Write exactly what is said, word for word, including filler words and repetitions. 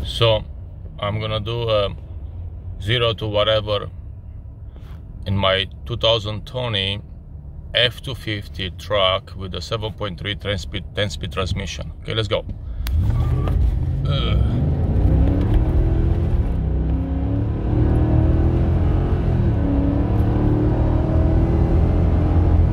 So I'm gonna do a zero to whatever in my two thousand twenty F two fifty truck with a seven point three ten speed ten speed transmission. Okay, let's go. uh.